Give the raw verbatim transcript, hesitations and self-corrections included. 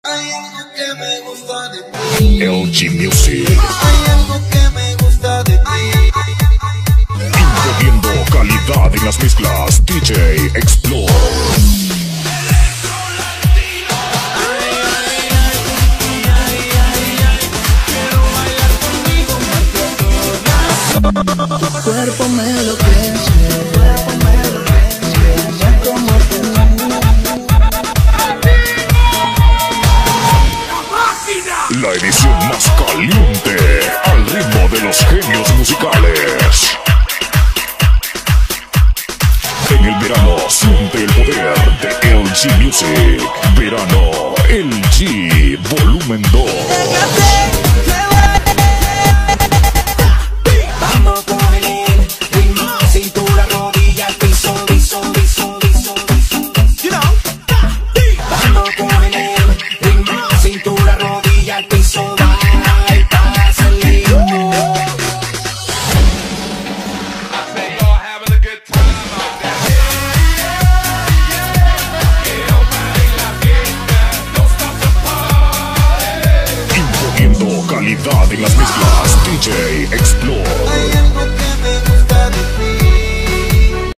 Hay algo que me gusta de ti. L G Music. Hay algo que me gusta de ti. Imponiendo calidad en las mezclas. D J Explore. Tu cuerpo me lo crece, tu cuerpo me lo crece, ya como tú. La edición más caliente, al ritmo de los genios musicales. En el verano siente el poder de L G Music. Verano L G Volumen dos. Vamos con el ritmo, cintura, rodilla, piso, piso, piso, piso, you know. Vamos con el ritmo, cintura, rodilla, piso, bye, pasa el ritmo. I say y'all having a good time out there. Everybody la fiesta, don't stop the party. Imponiendo calidad en las mezclas. D J Explore. Hay algo que